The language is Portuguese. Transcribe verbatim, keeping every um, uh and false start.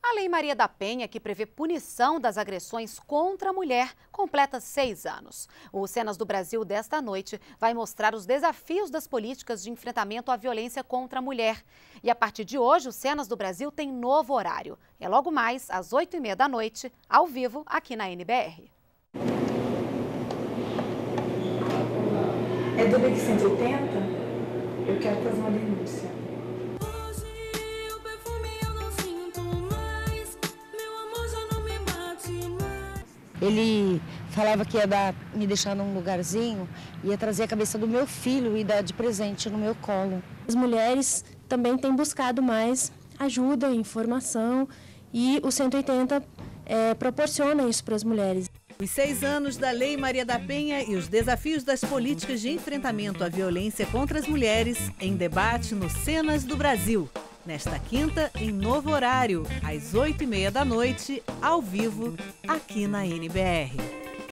A Lei Maria da Penha, que prevê punição das agressões contra a mulher, completa seis anos. O Cenas do Brasil desta noite vai mostrar os desafios das políticas de enfrentamento à violência contra a mulher. E a partir de hoje, o Cenas do Brasil tem novo horário. É logo mais, às oito e meia da noite, ao vivo, aqui na N B R. É do Link cento e oitenta? Eu quero fazer uma denúncia. Ele falava que ia dar, me deixar num lugarzinho, ia trazer a cabeça do meu filho e dar de presente no meu colo. As mulheres também têm buscado mais ajuda, informação e o cento e oitenta é, proporciona isso para as mulheres. Os seis anos da Lei Maria da Penha e os desafios das políticas de enfrentamento à violência contra as mulheres em debate no Cenas do Brasil. Nesta quinta, em novo horário, às oito e meia da noite, ao vivo, aqui na N B R.